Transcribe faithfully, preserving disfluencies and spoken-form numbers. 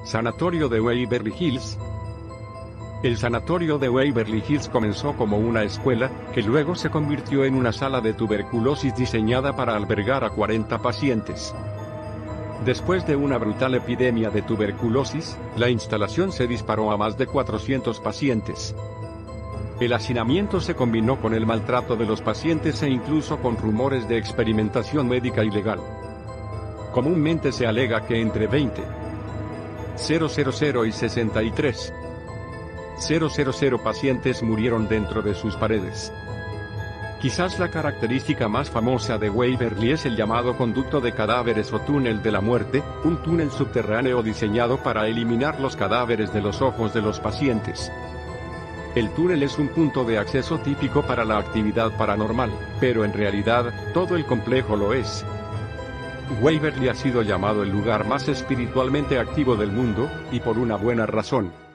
Sanatorio de Waverly Hills. El sanatorio de Waverly Hills comenzó como una escuela, que luego se convirtió en una sala de tuberculosis diseñada para albergar a cuarenta pacientes. Después de una brutal epidemia de tuberculosis, la instalación se disparó a más de cuatrocientos pacientes. El hacinamiento se combinó con el maltrato de los pacientes e incluso con rumores de experimentación médica ilegal. Comúnmente se alega que entre veinte mil y sesenta y tres mil pacientes murieron dentro de sus paredes. Quizás la característica más famosa de Waverly es el llamado conducto de cadáveres o túnel de la muerte, un túnel subterráneo diseñado para eliminar los cadáveres de los ojos de los pacientes. El túnel es un punto de acceso típico para la actividad paranormal, pero en realidad, todo el complejo lo es. Waverly ha sido llamado el lugar más espiritualmente activo del mundo, y por una buena razón.